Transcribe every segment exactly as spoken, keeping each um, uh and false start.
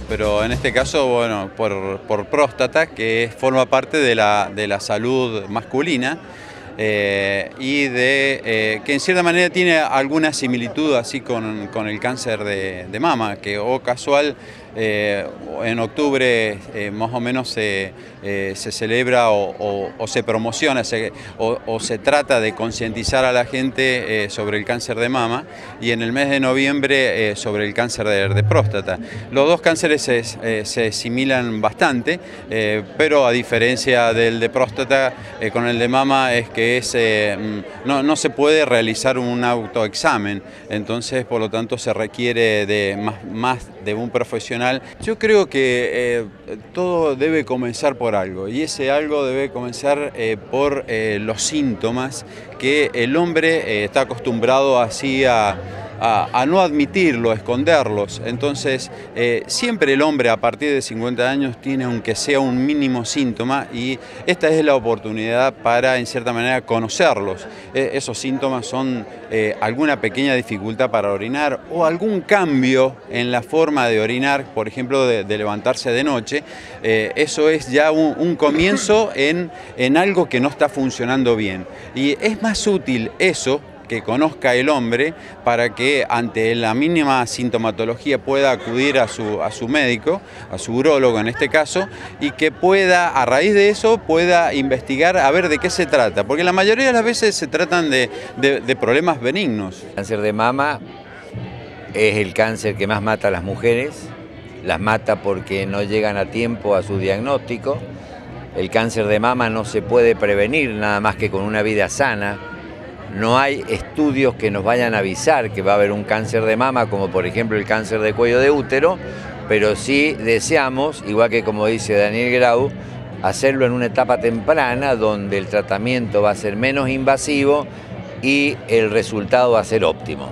pero en este caso, bueno, por, por próstata, que forma parte de la, de la salud masculina. Eh, y de, eh, que en cierta manera tiene alguna similitud así con, con el cáncer de, de mama, que o casual eh, en octubre eh, más o menos se, eh, se celebra o, o, o se promociona se, o, o se trata de concientizar a la gente eh, sobre el cáncer de mama, y en el mes de noviembre eh, sobre el cáncer de, de próstata. Los dos cánceres se, eh, se asimilan bastante, eh, pero a diferencia del de próstata, eh, con el de mama es que Es, eh, no, no se puede realizar un autoexamen, entonces por lo tanto se requiere de más, más de un profesional. Yo creo que eh, todo debe comenzar por algo, y ese algo debe comenzar eh, por eh, los síntomas que el hombre eh, está acostumbrado así a A, a no admitirlo, a esconderlos. Entonces, eh, siempre el hombre a partir de cincuenta años tiene, aunque sea un mínimo síntoma, y esta es la oportunidad para, en cierta manera, conocerlos. Eh, esos síntomas son eh, alguna pequeña dificultad para orinar o algún cambio en la forma de orinar, por ejemplo, de, de levantarse de noche. Eh, eso es ya un, un comienzo en, en algo que no está funcionando bien. Y es más útil eso, que conozca el hombre, para que ante la mínima sintomatología pueda acudir a su, a su médico, a su urólogo en este caso, y que pueda, a raíz de eso, pueda investigar a ver de qué se trata, porque la mayoría de las veces se tratan de, de, de problemas benignos. El cáncer de mama es el cáncer que más mata a las mujeres, las mata porque no llegan a tiempo a su diagnóstico. El cáncer de mama no se puede prevenir nada más que con una vida sana. No hay estudios que nos vayan a avisar que va a haber un cáncer de mama, como por ejemplo el cáncer de cuello de útero, pero sí deseamos, igual que como dice Daniel Grau, hacerlo en una etapa temprana donde el tratamiento va a ser menos invasivo y el resultado va a ser óptimo.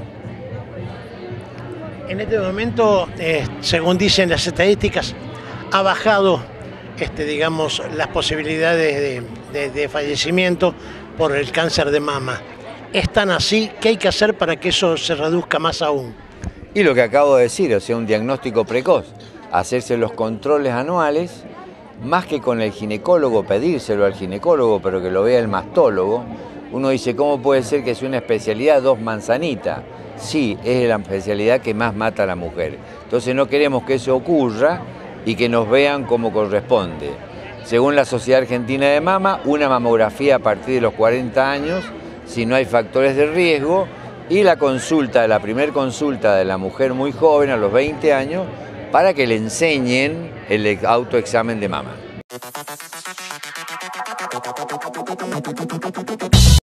En este momento, eh, según dicen las estadísticas, ha bajado este, digamos, las posibilidades de, de, de fallecimiento por el cáncer de mama. ¿Es tan así? ¿Qué hay que hacer para que eso se reduzca más aún? Y lo que acabo de decir, o sea, un diagnóstico precoz, hacerse los controles anuales, más que con el ginecólogo, pedírselo al ginecólogo, pero que lo vea el mastólogo. Uno dice, ¿cómo puede ser que sea una especialidad dos manzanitas? Sí, es la especialidad que más mata a la mujer. Entonces no queremos que eso ocurra y que nos vean como corresponde. Según la Sociedad Argentina de Mama, una mamografía a partir de los cuarenta años, si no hay factores de riesgo, y la consulta, la primer consulta de la mujer muy joven a los veinte años, para que le enseñen el autoexamen de mama.